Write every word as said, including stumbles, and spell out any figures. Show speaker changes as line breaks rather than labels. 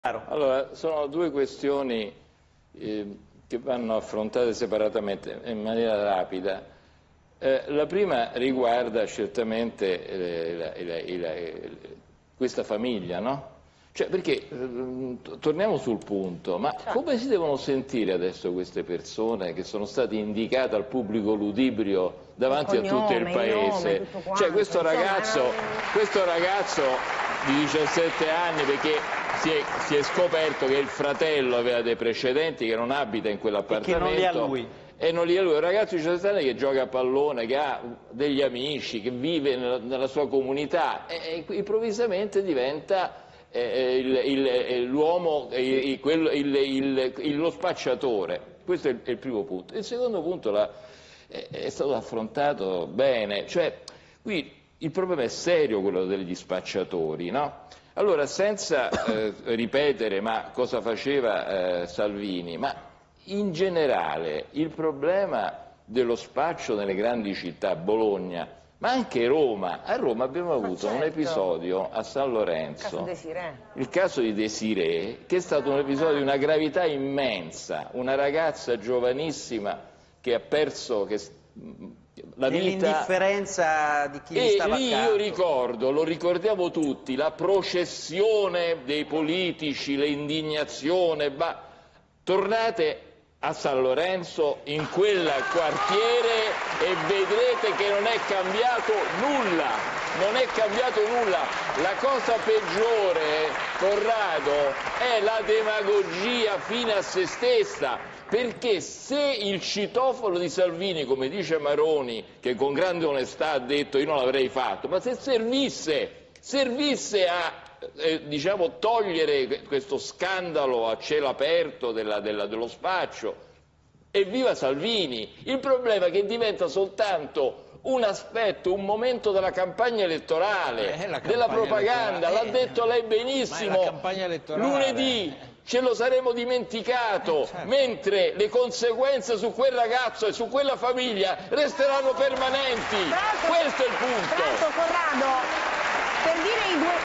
Allora, sono due questioni eh, che vanno affrontate separatamente in maniera rapida. Eh, la prima riguarda certamente eh, la, la, la, la, questa famiglia, no? Cioè, perché, eh, torniamo sul punto, ma come si devono sentire adesso queste persone che sono state indicate al pubblico ludibrio davanti a tutto il paese?
Il nome,
cioè, questo
insomma,
ragazzo,
non...
questo ragazzo di diciassette anni, perché si è, si è scoperto che il fratello aveva dei precedenti, che non abita in quell'appartamento.
E che non li ha lui.
E non li ha lui, un ragazzo di diciassette anni che gioca a pallone, che ha degli amici, che vive nella, nella sua comunità e, e improvvisamente diventa eh, l'uomo, lo spacciatore. Questo è il, è il primo punto. Il secondo punto la, è, è stato affrontato bene, cioè qui il problema è serio, quello degli spacciatori, no? Allora, senza eh, ripetere ma cosa faceva eh, Salvini, ma in generale il problema dello spaccio nelle grandi città, Bologna, ma anche Roma, a Roma abbiamo avuto
certo.
un episodio a San Lorenzo,
il caso,
il caso di Desirée, che è stato un episodio di una gravità immensa, una ragazza giovanissima che ha perso che, la vita.
Nell'indifferenza di chi gli stava
accanto. E lì io ricordo, lo ricordiamo tutti, la processione dei politici, l'indignazione, ma tornate a San Lorenzo, in quel quartiere, e vedrete che non è cambiato nulla, non è cambiato nulla. La cosa peggiore, Corrado, è la demagogia fine a se stessa, perché se il citofono di Salvini, come dice Maroni, che con grande onestà ha detto io non l'avrei fatto, ma se servisse, servisse a Eh, diciamo, togliere questo scandalo a cielo aperto della, della, dello spaccio, evviva Salvini. Il problema è che diventa soltanto un aspetto, un momento della campagna elettorale, eh, campagna della propaganda, l'ha eh, detto lei benissimo, lunedì ce lo saremo dimenticato, eh, certo. Mentre le conseguenze su quel ragazzo e su quella famiglia resteranno permanenti.
Pronto,
questo è il punto.
Pronto, Corrado, per dire i due